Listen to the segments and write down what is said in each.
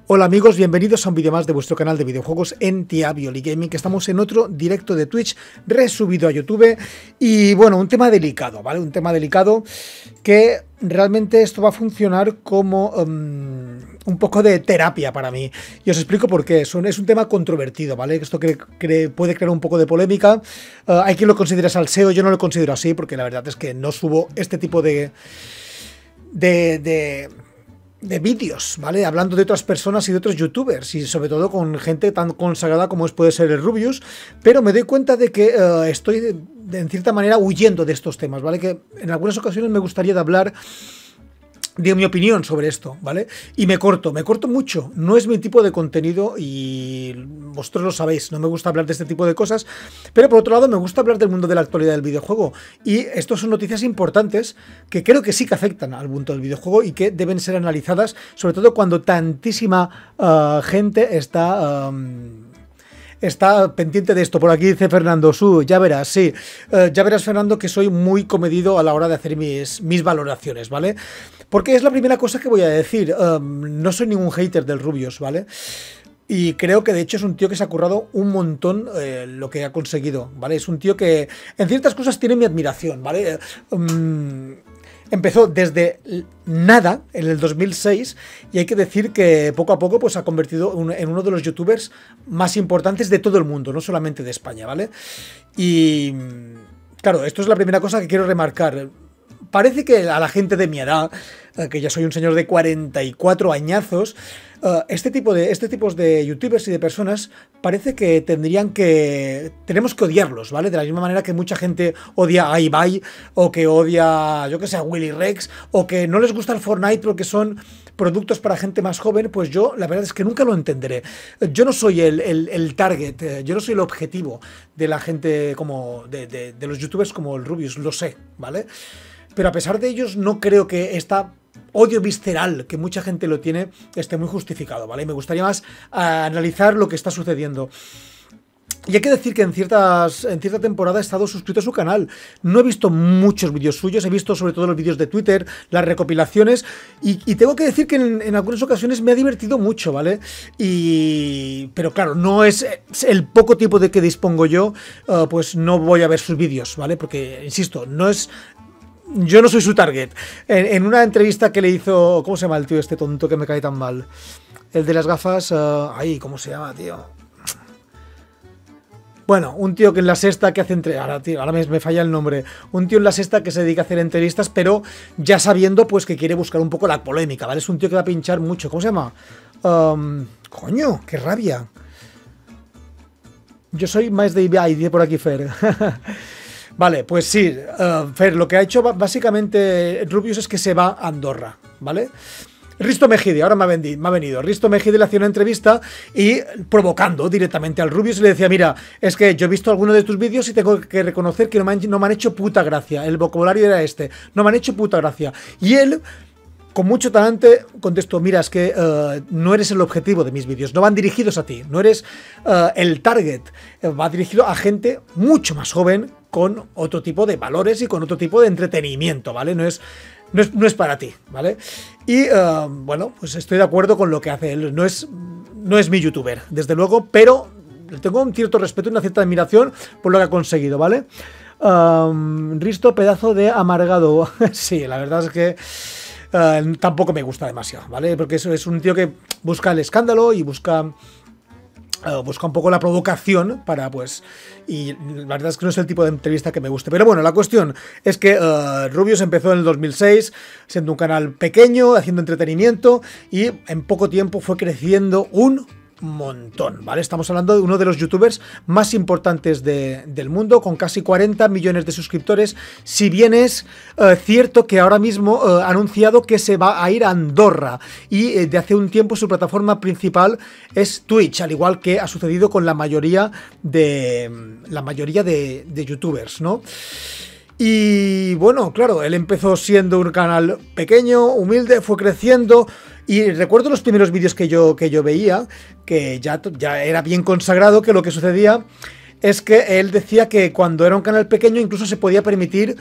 Hola amigos, bienvenidos a un vídeo más de vuestro canal de videojuegos en Tiavioli Gaming, que estamos en otro directo de Twitch resubido a YouTube. Y bueno, un tema delicado, ¿vale? Un tema delicado que realmente esto va a funcionar como un poco de terapia para mí. Y os explico por qué. Es un tema controvertido, ¿vale? Esto puede crear un poco de polémica. Hay quien lo considera salseo, yo no lo considero así, porque la verdad es que no subo este tipo de vídeos, ¿vale? Hablando de otras personas y de otros youtubers, y sobre todo con gente tan consagrada como puede ser el Rubius, pero me doy cuenta de que estoy en cierta manera huyendo de estos temas, ¿vale? Que en algunas ocasiones me gustaría hablar de mi opinión sobre esto, ¿vale? Y me corto mucho, no es mi tipo de contenido y vosotros lo sabéis, no me gusta hablar de este tipo de cosas, pero por otro lado me gusta hablar del mundo de la actualidad del videojuego, y estas son noticias importantes que creo que sí que afectan al mundo del videojuego y que deben ser analizadas, sobre todo cuando tantísima gente está pendiente de esto. Por aquí dice Fernando, ya verás, sí. Ya verás, Fernando, que soy muy comedido a la hora de hacer mis valoraciones, ¿vale? Porque es la primera cosa que voy a decir. No soy ningún hater del Rubius, ¿vale? Y creo que de hecho es un tío que se ha currado un montón lo que ha conseguido, ¿vale? Es un tío que en ciertas cosas tiene mi admiración, ¿vale? Empezó desde nada en el 2006 y hay que decir que poco a poco pues, ha convertido en uno de los youtubers más importantes de todo el mundo, no solamente de España, ¿vale? Y claro, esto es la primera cosa que quiero remarcar. Parece que a la gente de mi edad, que ya soy un señor de 44 añazos, este tipo de youtubers y de personas parece que tenemos que odiarlos, ¿vale? De la misma manera que mucha gente odia a Ibai, o que odia, yo que sé, a Willy Rex, o que no les gusta el Fortnite porque son productos para gente más joven. Pues yo la verdad es que nunca lo entenderé. Yo no soy el target, yo no soy el objetivo de la gente como de los youtubers como el Rubius, lo sé, ¿vale? Pero a pesar de ellos no creo que esta odio visceral que mucha gente lo tiene esté muy justificado, ¿vale? Me gustaría más analizar lo que está sucediendo. Y hay que decir que en cierta temporada he estado suscrito a su canal. No he visto muchos vídeos suyos, he visto sobre todo los vídeos de Twitter, las recopilaciones, y tengo que decir que en algunas ocasiones me ha divertido mucho, ¿vale? Pero claro, no es el poco tiempo de que dispongo yo, pues no voy a ver sus vídeos, ¿vale? Porque, insisto, yo no soy su target. En una entrevista que le hizo... ¿Cómo se llama el tío este tonto que me cae tan mal? El de las gafas... ¿cómo se llama, tío? Bueno, un tío que en La Sexta que hace ahora me falla el nombre. Un tío en La Sexta que se dedica a hacer entrevistas, pero ya sabiendo pues que quiere buscar un poco la polémica, ¿vale? Es un tío que va a pinchar mucho. ¿Cómo se llama? Coño, qué rabia. Yo soy más de Ibai, dice por aquí Fer. Vale, pues sí, Fer, lo que ha hecho básicamente Rubius es que se va a Andorra, ¿vale? Risto Mejide, ahora me ha venido. Risto Mejide le hacía una entrevista y provocando directamente al Rubius le decía: mira, es que yo he visto alguno de tus vídeos y tengo que reconocer que no me han hecho puta gracia. El vocabulario era este: no me han hecho puta gracia. Y él, con mucho talante, contestó: mira, es que no eres el objetivo de mis vídeos, no van dirigidos a ti, no eres el target, va dirigido a gente mucho más joven, con otro tipo de valores y con otro tipo de entretenimiento, ¿vale? No es para ti, ¿vale? Y bueno, pues estoy de acuerdo con lo que hace él. No es mi youtuber, desde luego, pero tengo un cierto respeto y una cierta admiración por lo que ha conseguido, ¿vale? Risto, pedazo de amargado. Sí, la verdad es que tampoco me gusta demasiado, ¿vale? Porque eso es un tío que busca el escándalo y busca un poco la provocación para, pues... Y la verdad es que no es el tipo de entrevista que me guste. Pero bueno, la cuestión es que Rubius empezó en el 2006, siendo un canal pequeño, haciendo entretenimiento, y en poco tiempo fue creciendo un montón, ¿vale? Estamos hablando de uno de los youtubers más importantes del mundo, con casi 40 millones de suscriptores, si bien es cierto que ahora mismo ha anunciado que se va a ir a Andorra, y de hace un tiempo su plataforma principal es Twitch, al igual que ha sucedido con la mayoría de youtubers, ¿no? Y bueno, claro, él empezó siendo un canal pequeño, humilde, fue creciendo. Y recuerdo los primeros vídeos que yo veía, que ya era bien consagrado, que lo que sucedía es que él decía que cuando era un canal pequeño incluso se podía permitir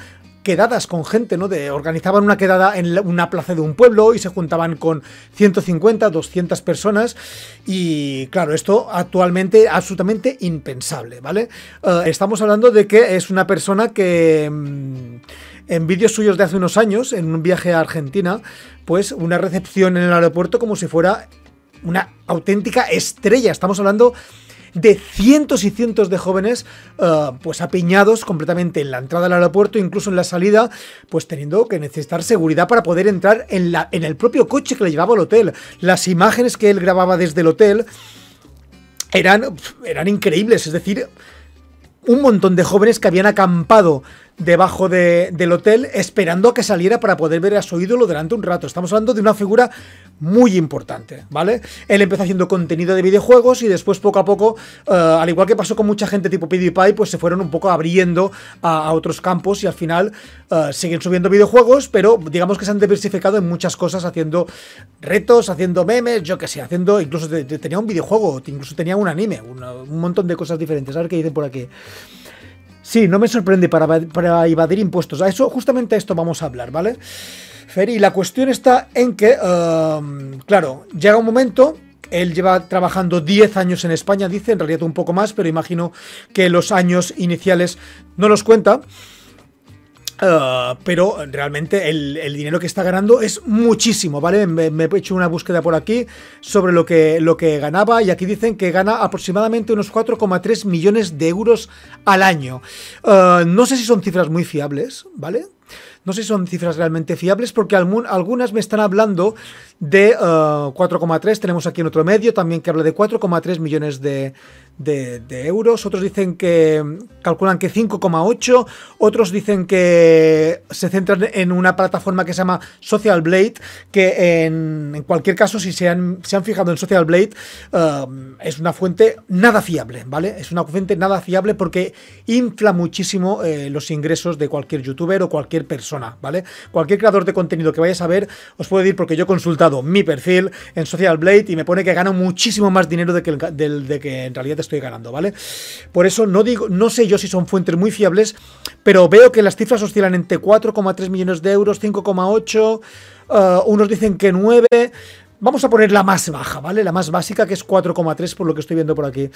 quedadas con gente, ¿no? Organizaban una quedada en una plaza de un pueblo y se juntaban con 150, 200 personas y claro, esto actualmente absolutamente impensable, ¿vale? Estamos hablando de que es una persona que en vídeos suyos de hace unos años, en un viaje a Argentina, pues una recepción en el aeropuerto como si fuera una auténtica estrella. Estamos hablando de cientos y cientos de jóvenes pues apiñados completamente en la entrada del aeropuerto, incluso en la salida, pues teniendo que necesitar seguridad para poder entrar en el propio coche que le llevaba al hotel. Las imágenes que él grababa desde el hotel eran increíbles, es decir, un montón de jóvenes que habían acampado debajo del hotel esperando a que saliera para poder ver a su ídolo durante un rato. Estamos hablando de una figura muy importante, ¿vale? Él empezó haciendo contenido de videojuegos y después poco a poco, al igual que pasó con mucha gente tipo PewDiePie, pues se fueron un poco abriendo a otros campos y al final siguen subiendo videojuegos, pero digamos que se han diversificado en muchas cosas, haciendo retos, haciendo memes, yo qué sé, haciendo, incluso tenía un videojuego, incluso tenía un anime, un montón de cosas diferentes. A ver qué dicen por aquí. Sí, no me sorprende para evadir impuestos. Justamente a esto vamos a hablar, ¿vale? Fer, y la cuestión está en que, claro, llega un momento, él lleva trabajando 10 años en España, dice, en realidad un poco más, pero imagino que los años iniciales no los cuenta. Pero realmente el dinero que está ganando es muchísimo, ¿vale? Me he hecho una búsqueda por aquí sobre lo que ganaba y aquí dicen que gana aproximadamente unos 4,3 millones de euros al año. No sé si son cifras muy fiables, ¿vale? No sé si son cifras realmente fiables porque algunas me están hablando de 4,3. Tenemos aquí en otro medio también que habla de 4,3 millones de euros. Otros dicen que calculan que 5,8. Otros dicen que se centran en una plataforma que se llama Social Blade, que en cualquier caso, si se han fijado en Social Blade, es una fuente nada fiable, ¿vale? Es una fuente nada fiable porque infla muchísimo los ingresos de cualquier youtuber o cualquier persona, ¿vale? Cualquier creador de contenido que vayas a ver, os puedo decir porque yo he consultado mi perfil en Social Blade y me pone que gano muchísimo más dinero de que en realidad estoy ganando, ¿vale? Por eso no sé yo si son fuentes muy fiables, pero veo que las cifras oscilan entre 4,3 millones de euros, 5,8, unos dicen que 9. Vamos a poner la más baja, ¿vale? La más básica, que es 4,3 por lo que estoy viendo por aquí.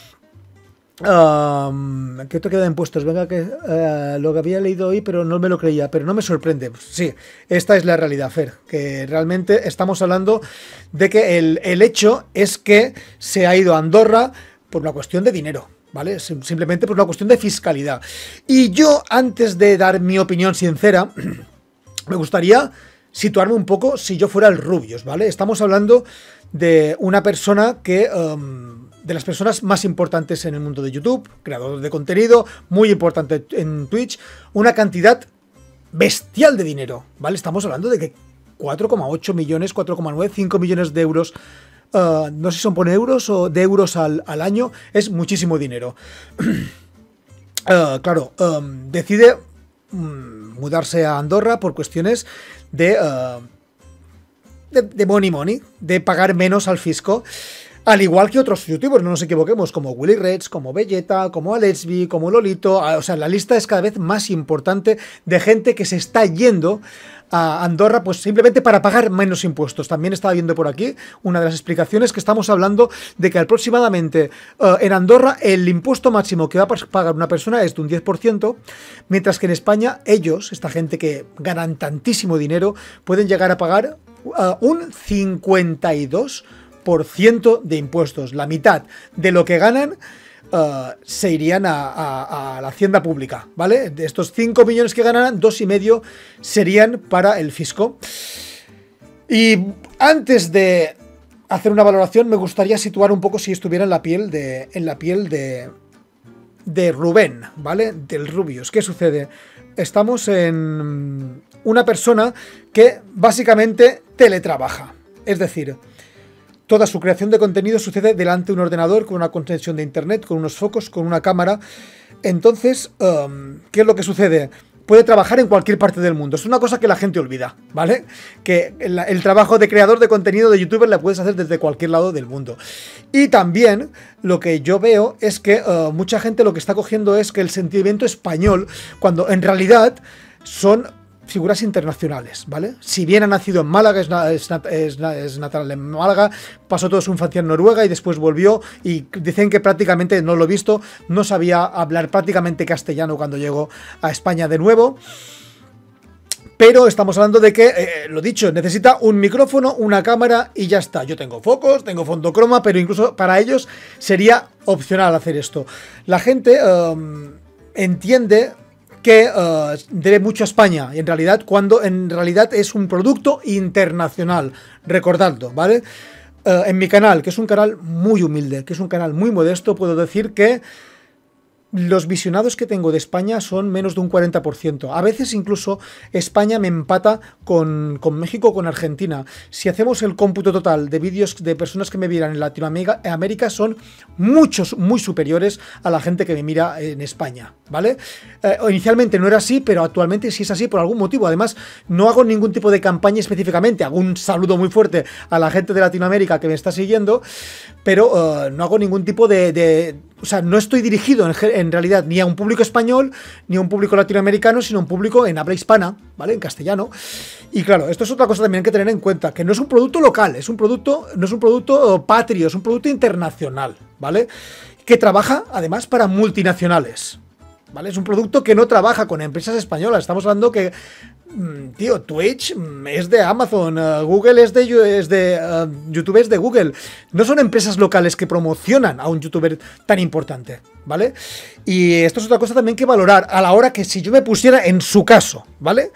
¿Qué otro queda de impuestos? Venga, que lo que había leído hoy, pero no me lo creía, pero no me sorprende. Sí, esta es la realidad, Fer, que realmente estamos hablando de que el hecho es que se ha ido a Andorra por una cuestión de dinero, ¿vale? Simplemente por una cuestión de fiscalidad. Y yo, antes de dar mi opinión sincera, me gustaría situarme un poco si yo fuera el Rubius, ¿vale? Estamos hablando de una persona que... de las personas más importantes en el mundo de YouTube, creador de contenido, muy importante en Twitch, una cantidad bestial de dinero, ¿vale? Estamos hablando de que 4,8 millones, 4,9, 5 millones de euros, no sé si son por euros o de euros al año, es muchísimo dinero. Claro, decide mudarse a Andorra por cuestiones de money, de pagar menos al fisco. Al igual que otros youtubers, no nos equivoquemos, como Willy Reds, como Vegeta, como Alexby, como Lolito. O sea, la lista es cada vez más importante de gente que se está yendo a Andorra pues simplemente para pagar menos impuestos. También estaba viendo por aquí una de las explicaciones que estamos hablando de que aproximadamente en Andorra el impuesto máximo que va a pagar una persona es de un 10%, mientras que en España ellos, esta gente que ganan tantísimo dinero, pueden llegar a pagar un 52% de impuestos. La mitad de lo que ganan se irían a la hacienda pública, ¿vale? De estos 5 millones que ganarán, 2,5 serían para el fisco. Y antes de hacer una valoración, me gustaría situar un poco si estuviera en la piel de Rubén, ¿vale? Del Rubius. ¿Qué sucede? Estamos en una persona que básicamente teletrabaja. Es decir, toda su creación de contenido sucede delante de un ordenador con una conexión de internet, con unos focos, con una cámara. Entonces, ¿qué es lo que sucede? Puede trabajar en cualquier parte del mundo. Es una cosa que la gente olvida, ¿vale? Que el trabajo de creador de contenido de youtuber la puedes hacer desde cualquier lado del mundo. Y también lo que yo veo es que mucha gente lo que está cogiendo es que el sentimiento español, cuando en realidad son figuras internacionales, ¿vale? Si bien ha nacido en Málaga, es natural en Málaga, pasó toda su infancia en Noruega y después volvió, y dicen que prácticamente, no lo he visto, no sabía hablar prácticamente castellano cuando llegó a España de nuevo. Pero estamos hablando de que, lo dicho, necesita un micrófono, una cámara y ya está. Yo tengo focos, tengo fondo croma, pero incluso para ellos sería opcional hacer esto. La gente entiende que debe mucho a España, en realidad, cuando en realidad es un producto internacional, recordadlo, ¿vale? En mi canal, que es un canal muy humilde, que es un canal muy modesto, puedo decir que los visionados que tengo de España son menos de un 40%. A veces incluso España me empata con México o con Argentina. Si hacemos el cómputo total de vídeos de personas que me miran en Latinoamérica, son muchos, muy superiores a la gente que me mira en España, ¿vale? Inicialmente no era así, pero actualmente sí es así por algún motivo. Además, no hago ningún tipo de campaña específicamente. Hago un saludo muy fuerte a la gente de Latinoamérica que me está siguiendo, pero no hago ningún tipo o sea, no estoy dirigido en realidad ni a un público español, ni a un público latinoamericano, sino a un público en habla hispana, ¿vale? En castellano. Y claro, esto es otra cosa también que tener en cuenta, que no es un producto local, no es un producto patrio, es un producto internacional, ¿vale? Que trabaja además para multinacionales, ¿vale? Es un producto que no trabaja con empresas españolas. Estamos hablando que, tío, Twitch es de Amazon, Google es de YouTube es de Google. No son empresas locales que promocionan a un youtuber tan importante, ¿vale? Y esto es otra cosa también que valorar a la hora que si yo me pusiera en su caso, ¿vale?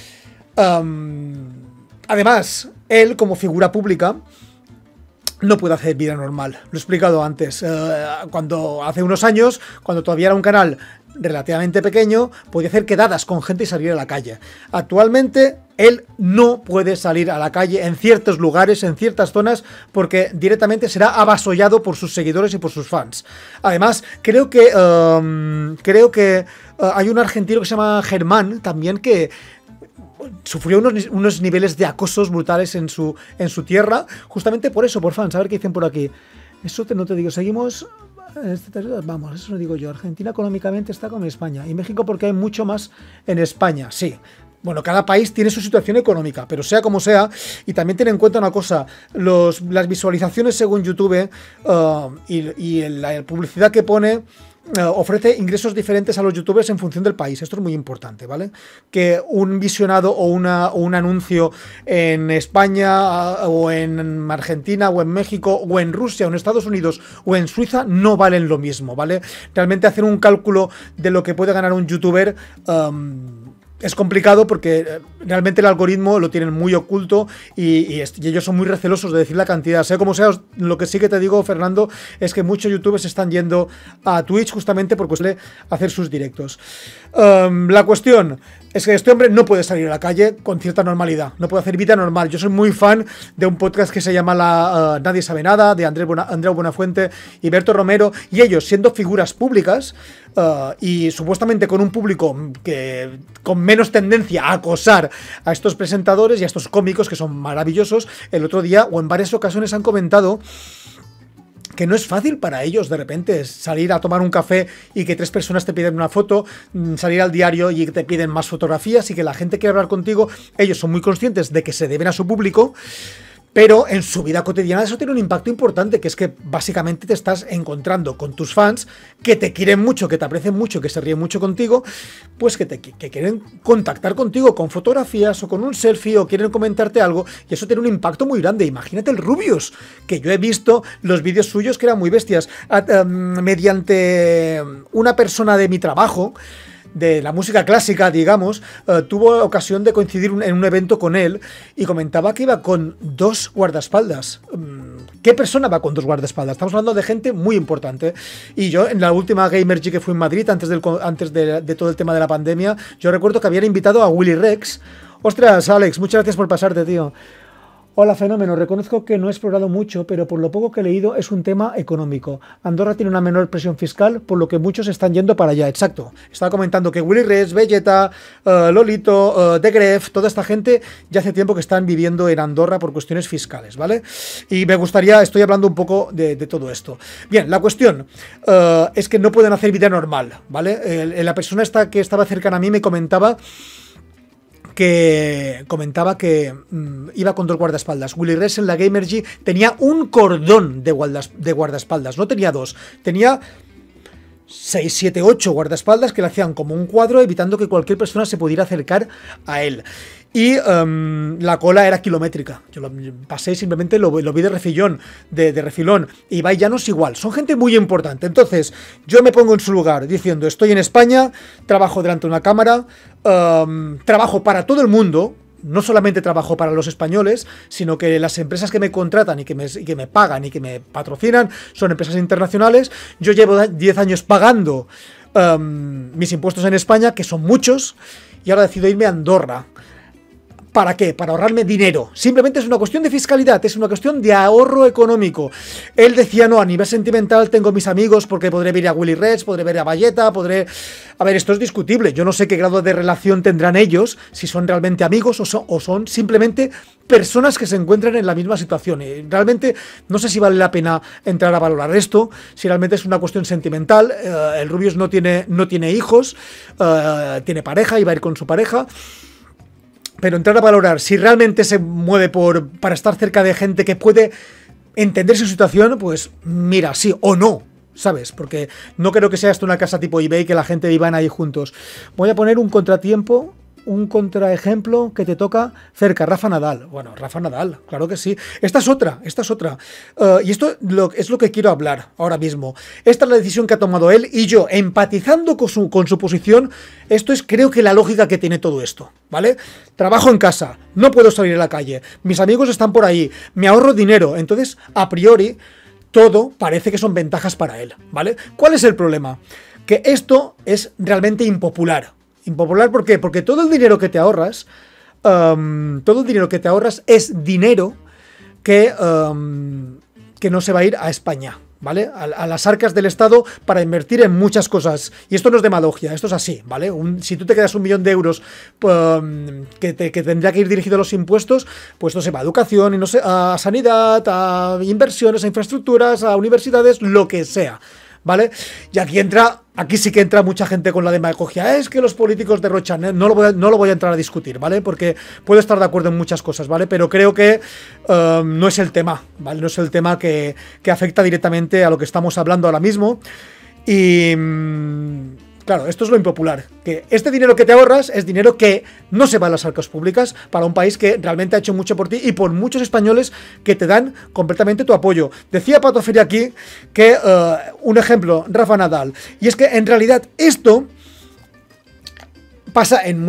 Además, él como figura pública no puede hacer vida normal. Lo he explicado antes. Cuando hace unos años, cuando todavía era un canal relativamente pequeño, podía hacer quedadas con gente y salir a la calle. Actualmente, él no puede salir a la calle en ciertos lugares, en ciertas zonas, porque directamente será avasollado por sus seguidores y por sus fans. Además, creo que hay un argentino que se llama Germán, también, que sufrió unos niveles de acosos brutales en su tierra, justamente por eso, por fans. A ver qué dicen por aquí. Eso no te digo, seguimos. Vamos, eso no digo yo. Argentina económicamente está con España y México porque hay mucho más en España, sí. Bueno, cada país tiene su situación económica, pero sea como sea, y también ten en cuenta una cosa, las visualizaciones según YouTube y la publicidad que pone ofrece ingresos diferentes a los youtubers en función del país. Esto es muy importante, ¿vale? Que un visionado o un anuncio en España o en Argentina o en México o en Rusia o en Estados Unidos o en Suiza no valen lo mismo, ¿vale? Realmente hacer un cálculo de lo que puede ganar un youtuber es complicado porque realmente el algoritmo lo tienen muy oculto y ellos son muy recelosos de decir la cantidad. Sea como sea, lo que sí que te digo, Fernando, es que muchos youtubers están yendo a Twitch justamente porque suele hacer sus directos. La cuestión es que este hombre no puede salir a la calle con cierta normalidad, no puede hacer vida normal. Yo soy muy fan de un podcast que se llama Nadie Sabe Nada, de Andreu Buenafuente y Berto Romero, y ellos, siendo figuras públicas y supuestamente con un público que con menos tendencia a acosar a estos presentadores y a estos cómicos que son maravillosos, el otro día o en varias ocasiones han comentado que no es fácil para ellos de repente salir a tomar un café y que 3 personas te piden una foto, salir al diario y te piden más fotografías y que la gente quiere hablar contigo. Ellos son muy conscientes de que se deben a su público, pero en su vida cotidiana eso tiene un impacto importante, que es que básicamente te estás encontrando con tus fans que te quieren mucho, que te aprecian mucho, que se ríen mucho contigo, pues que quieren contactar contigo con fotografías o con un selfie o quieren comentarte algo, y eso tiene un impacto muy grande. Imagínate el Rubius, que yo he visto los vídeos suyos que eran muy bestias. Mediante una persona de mi trabajo, de la música clásica, digamos, tuvo ocasión de coincidir en un evento con él y comentaba que iba con 2 guardaespaldas. ¿Qué persona va con 2 guardaespaldas? Estamos hablando de gente muy importante. Y yo, en la última Gamergy que fui en Madrid, antes de todo el tema de la pandemia, yo recuerdo que habían invitado a Willy Rex. Ostras, Alex, muchas gracias por pasarte, tío. Hola, Fenómeno. Reconozco que no he explorado mucho, pero por lo poco que he leído es un tema económico. Andorra tiene una menor presión fiscal, por lo que muchos están yendo para allá. Exacto. Estaba comentando que Willy Rex, Vegeta, Lolito, The Gref, toda esta gente ya hace tiempo que están viviendo en Andorra por cuestiones fiscales, ¿vale? Y me gustaría, estoy hablando un poco de todo esto. Bien, la cuestión es que no pueden hacer vida normal, ¿vale? La persona esta que estaba cercana a mí me comentaba que comentaba que iba con 2 guardaespaldas. Willy Rex en la Gamergy tenía un cordón de guardaespaldas, no tenía 2, tenía 6, 7, 8 guardaespaldas que le hacían como un cuadro, evitando que cualquier persona se pudiera acercar a él. Y la cola era kilométrica. Yo lo pasé y simplemente lo vi de refilón, de refilón. Y Ibai Llanos igual. Son gente muy importante. Entonces, yo me pongo en su lugar diciendo, estoy en España, trabajo delante de una cámara, trabajo para todo el mundo. No solamente trabajo para los españoles, sino que las empresas que me contratan y que me pagan y que me patrocinan son empresas internacionales. Yo llevo 10 años pagando mis impuestos en España, que son muchos, y ahora decido irme a Andorra. ¿Para qué? Para ahorrarme dinero. Simplemente es una cuestión de fiscalidad, es una cuestión de ahorro económico. Él decía, no, a nivel sentimental tengo mis amigos porque podré ver a Willy Rex, podré ver a Valletta, podré... A ver, esto es discutible. Yo no sé qué grado de relación tendrán ellos, si son realmente amigos o son simplemente personas que se encuentran en la misma situación. Realmente no sé si vale la pena entrar a valorar esto, si realmente es una cuestión sentimental. El Rubius no tiene hijos, tiene pareja y va a ir con su pareja. Pero entrar a valorar si realmente se mueve para estar cerca de gente que puede entender su situación, pues mira, sí o no, ¿sabes? Porque no creo que sea esto una casa tipo eBay que la gente vivan ahí juntos. Voy a poner un contratiempo, un contraejemplo que te toca cerca, Rafa Nadal. Bueno, Rafa Nadal, claro que sí. Esta es otra. Y esto es lo que quiero hablar ahora mismo. Esta es la decisión que ha tomado él y yo, empatizando con su posición, esto es creo que la lógica que tiene todo esto, ¿vale? Trabajo en casa, no puedo salir a la calle, mis amigos están por ahí, me ahorro dinero, entonces, a priori, todo parece que son ventajas para él, ¿vale? ¿Cuál es el problema? Que esto es realmente impopular. Impopular, ¿por qué? Porque todo el dinero que te ahorras, es dinero que no se va a ir a España, ¿vale? A las arcas del Estado para invertir en muchas cosas. Y esto no es demagogia, esto es así, ¿vale? Si tú te quedas 1 millón de euros que tendría que ir dirigido a los impuestos, pues no se va a educación, y no sé, a sanidad, a inversiones, a infraestructuras, a universidades, lo que sea, ¿vale? Y aquí sí que entra mucha gente con la demagogia. Es que los políticos derrochan, no lo voy a entrar a discutir, ¿vale? Porque puedo estar de acuerdo en muchas cosas, ¿vale? Pero creo que no es el tema, ¿vale? No es el tema que afecta directamente a lo que estamos hablando ahora mismo. Y... claro, esto es lo impopular, que este dinero que te ahorras es dinero que no se va a las arcas públicas para un país que realmente ha hecho mucho por ti y por muchos españoles que te dan completamente tu apoyo. Decía Pato Feria aquí que, un ejemplo, Rafa Nadal, y es que en realidad esto pasa en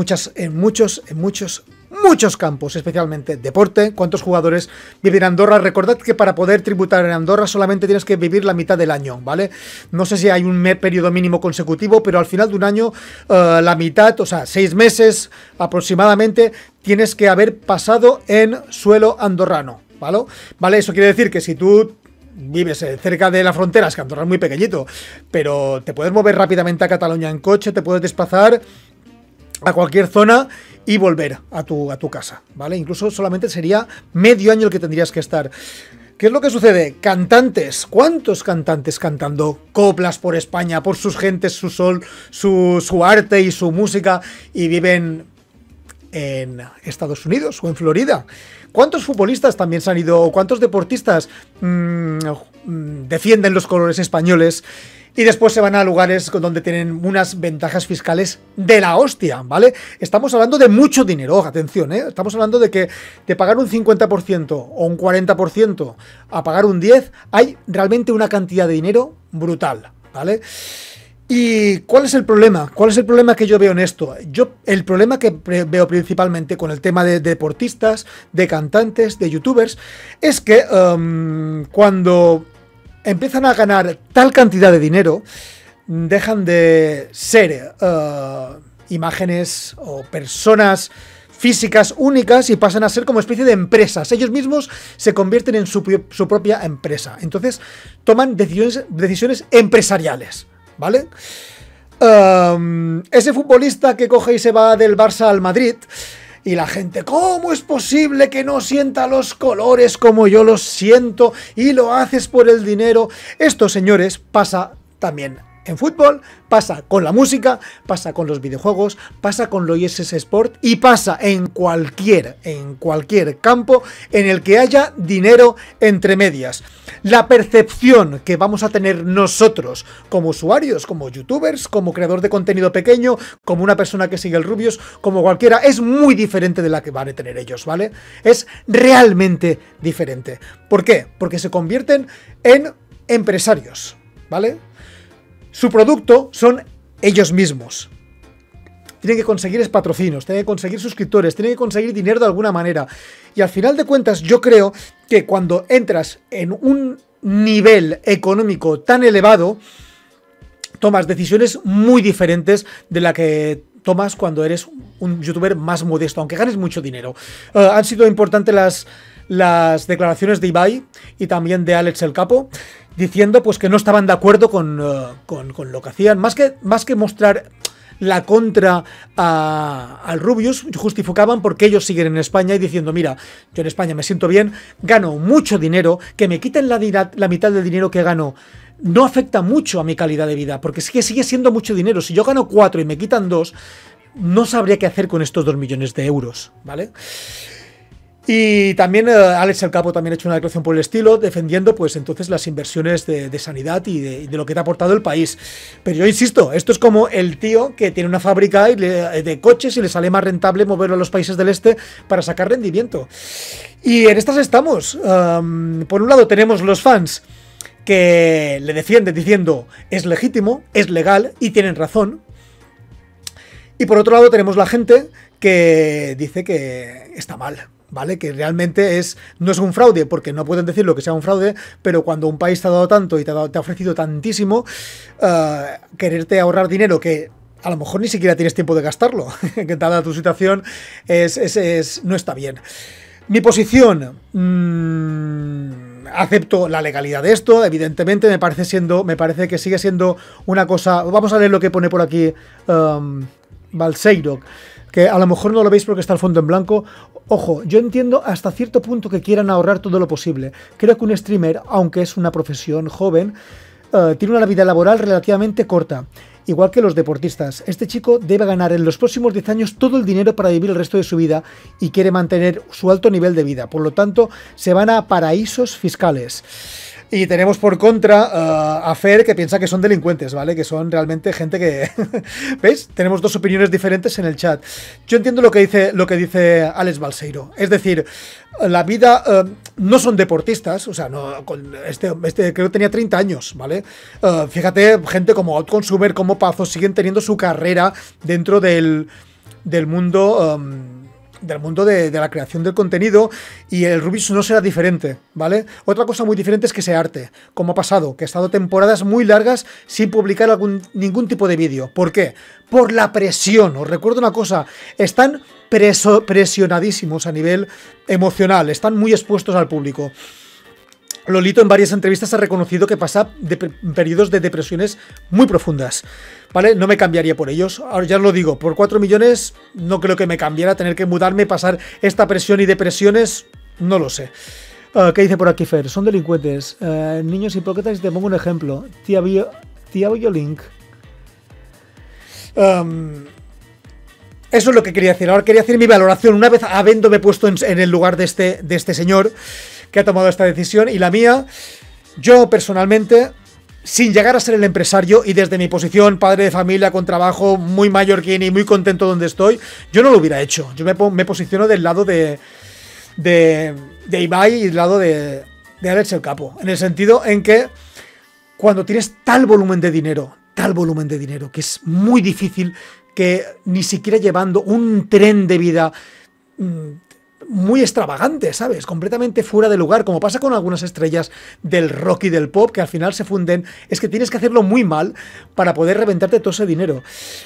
muchos campos, especialmente deporte. ¿Cuántos jugadores viven en Andorra? Recordad que para poder tributar en Andorra solamente tienes que vivir la mitad del año, ¿vale? No sé si hay un periodo mínimo consecutivo, pero al final de un año, la mitad, o sea, 6 meses aproximadamente, tienes que haber pasado en suelo andorrano, ¿vale? ¿Vale? Eso quiere decir que si tú vives cerca de la frontera, es que Andorra es muy pequeñito, pero te puedes mover rápidamente a Cataluña en coche, te puedes desplazar a cualquier zona y volver a tu casa, ¿vale? Incluso solamente sería medio año el que tendrías que estar. ¿Qué es lo que sucede? Cantantes, ¿cuántos cantantes cantando coplas por España, por sus gentes, su sol, su arte y su música, y viven en Estados Unidos o en Florida? ¿Cuántos futbolistas también se han ido? ¿Cuántos deportistas defienden los colores españoles y después se van a lugares donde tienen unas ventajas fiscales de la hostia, ¿vale? Estamos hablando de mucho dinero, atención, ¿eh? Estamos hablando de que de pagar un 50% o un 40% a pagar un 10%, hay realmente una cantidad de dinero brutal, ¿vale? ¿Y cuál es el problema? ¿Cuál es el problema que yo veo en esto? El problema que veo principalmente con el tema de deportistas, de cantantes, de youtubers, es que cuando empiezan a ganar tal cantidad de dinero, dejan de ser imágenes o personas físicas únicas y pasan a ser como especie de empresas. Ellos mismos se convierten en su propia empresa. Entonces toman decisiones empresariales, ¿vale? Ese futbolista que coge y se va del Barça al Madrid, y la gente, ¿cómo es posible que no sienta los colores como yo los siento y lo haces por el dinero? Esto, señores, pasa también en fútbol, pasa con la música, pasa con los videojuegos, pasa con los eSS Sport y pasa en cualquier campo en el que haya dinero entre medias. La percepción que vamos a tener nosotros como usuarios, como youtubers, como creador de contenido pequeño, como una persona que sigue el Rubius, como cualquiera, es muy diferente de la que van a tener ellos, ¿vale? Es realmente diferente. ¿Por qué? Porque se convierten en empresarios, ¿vale? Su producto son ellos mismos. Tienen que conseguir patrocinios, tienen que conseguir suscriptores, tienen que conseguir dinero de alguna manera. Y al final de cuentas, yo creo que cuando entras en un nivel económico tan elevado, tomas decisiones muy diferentes de la que tomas cuando eres un youtuber más modesto, aunque ganes mucho dinero. Han sido importantes las declaraciones de Ibai y también de Alex el Capo, diciendo pues que no estaban de acuerdo con lo que hacían. Más que mostrar la contra al Rubius, justificaban por qué ellos siguen en España y diciendo, mira, yo en España me siento bien, gano mucho dinero, que me quiten la mitad del dinero que gano no afecta mucho a mi calidad de vida, porque es que sigue siendo mucho dinero. Si yo gano 4 y me quitan 2, no sabría qué hacer con estos 2 millones de euros, ¿vale? Y también Alex el Capo también ha hecho una declaración por el estilo, defendiendo pues entonces las inversiones de sanidad y de lo que te ha aportado el país. Pero yo insisto, esto es como el tío que tiene una fábrica de coches y le sale más rentable moverlo a los países del este para sacar rendimiento. Y en estas estamos. Por un lado tenemos los fans que le defienden diciendo es legítimo, es legal y tienen razón. Y por otro lado tenemos la gente que dice que está mal, ¿vale? Que realmente no es un fraude, porque no pueden decir lo que sea un fraude, pero cuando un país te ha dado tanto y te ha ofrecido tantísimo, quererte ahorrar dinero que a lo mejor ni siquiera tienes tiempo de gastarlo, que dada tu situación no está bien. Mi posición, acepto la legalidad de esto, evidentemente me parece que sigue siendo una cosa. Vamos a leer lo que pone por aquí Balseiro, que a lo mejor no lo veis porque está el fondo en blanco. Ojo, yo entiendo hasta cierto punto que quieran ahorrar todo lo posible. Creo que un streamer, aunque es una profesión joven, tiene una vida laboral relativamente corta, igual que los deportistas. Este chico debe ganar en los próximos 10 años todo el dinero para vivir el resto de su vida y quiere mantener su alto nivel de vida. Por lo tanto, se van a paraísos fiscales. Y tenemos por contra a Fer, que piensa que son delincuentes, ¿vale? Que son realmente gente que... ¿Veis? Tenemos dos opiniones diferentes en el chat. Yo entiendo lo que dice Alex Balseiro. Es decir, la vida... no son deportistas, o sea, no, este creo que tenía 30 años, ¿vale? Fíjate, gente como Outconsumer, como Pazos, siguen teniendo su carrera dentro del mundo... del mundo de la creación del contenido, y el Rubius no será diferente, ¿vale? Otra cosa muy diferente es que sea arte, como ha pasado, que ha estado temporadas muy largas sin publicar ningún tipo de vídeo. ¿Por qué? Por la presión. Os recuerdo una cosa, están presionadísimos a nivel emocional, están muy expuestos al público. Lolito en varias entrevistas ha reconocido que pasa periodos de depresiones muy profundas, ¿vale? No me cambiaría por ellos. Ahora ya os lo digo, por 4 millones no creo que me cambiara, tener que mudarme, pasar esta presión y depresiones, no lo sé. ¿Qué dice por aquí Fer? Son delincuentes. Niños hipócritas, y te pongo un ejemplo. Tía Biolink. Eso es lo que quería decir. Ahora quería hacer mi valoración una vez habiéndome puesto en el lugar de este señor que ha tomado esta decisión, y la mía, yo personalmente, sin llegar a ser el empresario y desde mi posición, padre de familia con trabajo, muy mallorquín y muy contento donde estoy, yo no lo hubiera hecho. Yo me posiciono del lado de Ibai y del lado de Alex el Capo, en el sentido en que cuando tienes tal volumen de dinero, que es muy difícil que ni siquiera llevando un tren de vida muy extravagante, ¿sabes? Completamente fuera de lugar, como pasa con algunas estrellas del rock y del pop, que al final se funden. Es que tienes que hacerlo muy mal para poder reventarte todo ese dinero.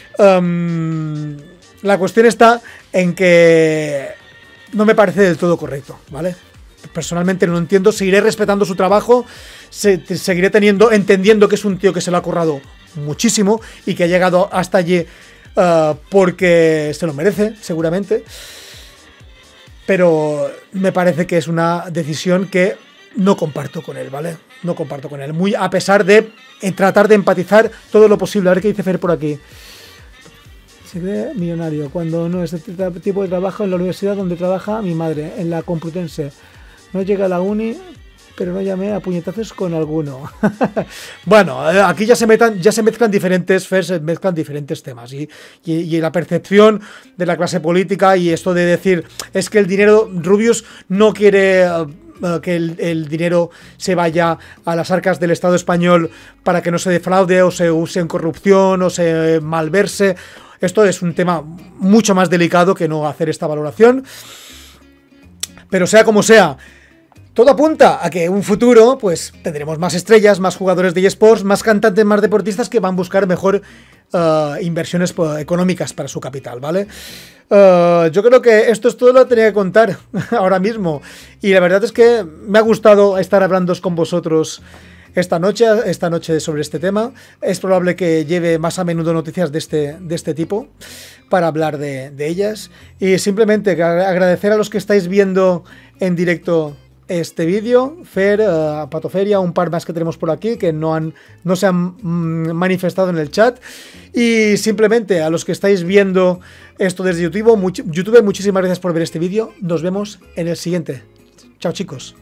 La cuestión está en que no me parece del todo correcto, ¿vale? Personalmente no lo entiendo, seguiré respetando su trabajo, seguiré entendiendo que es un tío que se lo ha currado muchísimo y que ha llegado hasta allí porque se lo merece, seguramente. Pero me parece que es una decisión que no comparto con él, ¿vale? No comparto con él. Muy a pesar de tratar de empatizar todo lo posible. A ver qué dice Fer por aquí. Se cree millonario cuando no es este tipo de trabajo en la universidad donde trabaja mi madre, en la Complutense. No llega a la uni, pero no llamé a puñetazos con alguno. Bueno, aquí ya se mezclan diferentes Fer, se mezclan diferentes temas y la percepción de la clase política y esto de decir es que el dinero, Rubius no quiere que el dinero se vaya a las arcas del Estado español para que no se defraude o se use en corrupción o se malverse. Esto es un tema mucho más delicado que no hacer esta valoración. Pero sea como sea, todo apunta a que en un futuro pues tendremos más estrellas, más jugadores de eSports, más cantantes, más deportistas que van a buscar mejor inversiones económicas para su capital, ¿vale? Yo creo que esto es todo lo que tenía que contar ahora mismo. Y la verdad es que me ha gustado estar hablando con vosotros esta noche sobre este tema. Es probable que lleve más a menudo noticias de este tipo para hablar de ellas. Y simplemente agradecer a los que estáis viendo en directo este vídeo, Fer, Patoferia, un par más que tenemos por aquí que no se han manifestado en el chat. Y simplemente a los que estáis viendo esto desde YouTube, muchísimas gracias por ver este vídeo. Nos vemos en el siguiente. Chao, chicos.